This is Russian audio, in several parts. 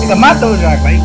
que mata o Jaco aí.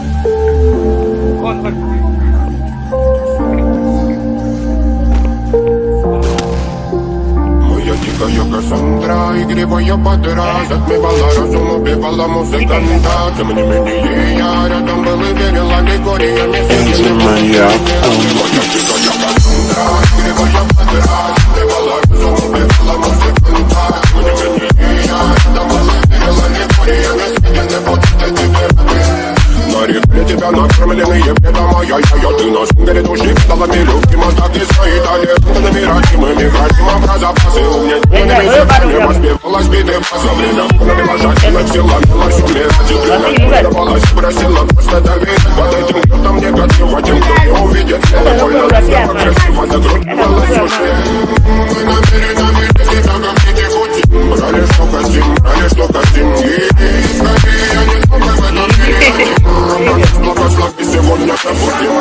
Дикая Кассандра, игривая подра, затмевала разум, убивала музыканта. Тем не менее я рядом был и верил аллегориями. Это моя дикая Кассандра, игривая подра, затмевала разум, убивала музыканта. Тем не менее я рядом был и верил аллегориями. Сведены вот эти веры. Нарекли тебя накормленные бедом, ай-яй-яй, ты на сунгере души педалами любима, так и свои талентами родимыми, храним образопасы, умненными языками воспевалась биты фаза. Время набила жадина, сила милась, умирать и время давалась, просила просто доверить. Под этим кто-то мне готов, а тем, кто не увидит, это больно, красиво, красиво закрутилась уши. Мы намерены себя, как дети хотим, брали что хотим, брали что хотим, и скорее я не смог в этом мире. Благослови сегодня забудем.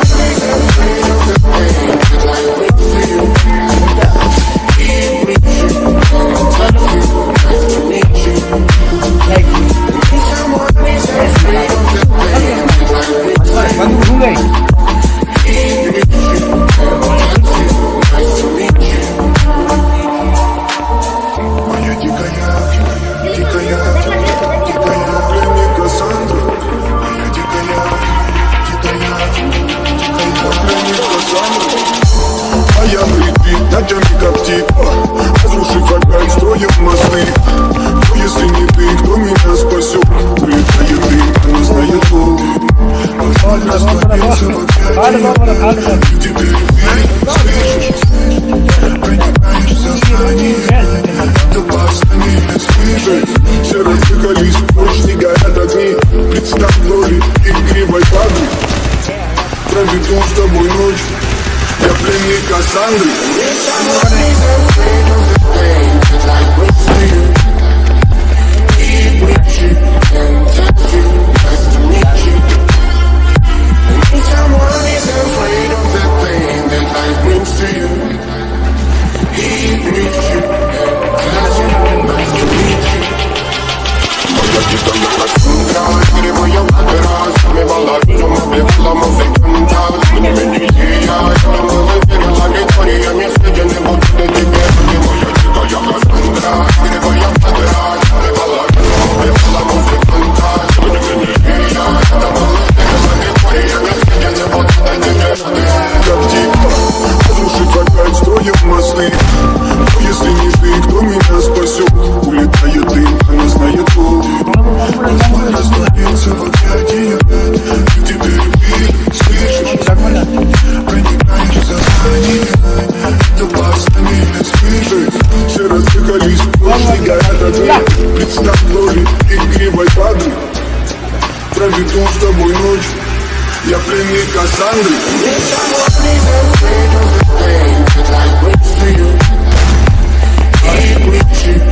Ночами как типа, разрушив опять, строим мосты. Но если не ты, кто меня спасет? Улетает дым, не знает пол. Пожалуй, растворился в объятии. И теперь ты слышишь, проникаешь в сознание. Опасно не слышишь. Все разъехались, больше не горят огни. Представь роли игривой воды. Проведу с тобой ночь. Я пленник Кассандры. Проведу с тобой ночь. Я пленник Кассандры. Like